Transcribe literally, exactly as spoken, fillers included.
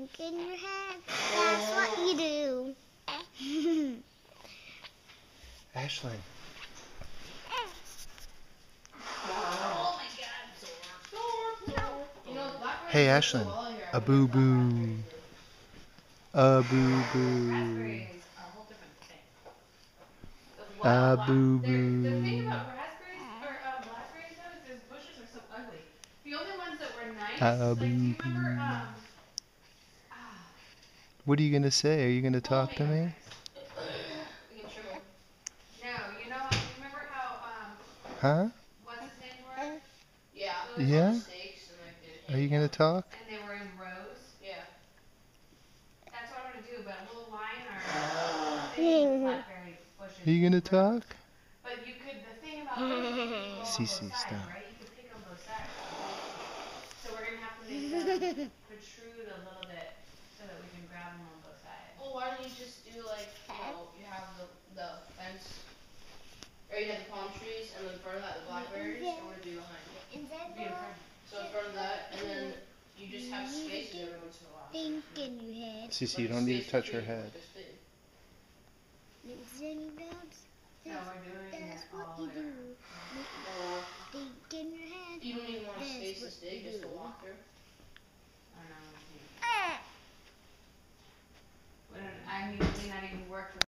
think in your head. That's what you do. Ashlyn. Oh my God, Zor. You know, Hey, Ashlyn. A boo boo. A boo boo. Raspberries are a whole different thing. A boo The thing boo. about raspberries or uh, blackberries though is those bushes are so ugly. The only ones that were nice, A like do boo you boo. remember um ah, What are you gonna say? Are you gonna pull talk to tomato me? nice. We can trim them. No, you know how, you remember how um Huh? what's his name were? Yeah. Those Yeah? Steaks and like the Are you gonna talk? and they were in rows. Yeah. That's what I'm gonna do, but we'll line our big blackberry bushes. Are you gonna in rows. talk? But you could, the thing about those is you could go on both Cece, sides, stop. right? You could pick on both sides. So we're gonna have to make them protrude a little bit so that we can grab them on both sides. Well, why don't you just do like, you know, you have the the fence, or you have the palm trees, and then in front of that the blackberries, and what do you do behind it? Be in front. So in front of that, and then you just have spaces every once in a while. Think in your head. Cece, you Like don't need to space touch her between, head. like this big. Zinny Babs. No, we're doing That's it what all you there. do. Think in your head. You don't even want a That's space what this big you just to do. walk through. I know. We don't, I mean, we may not even work for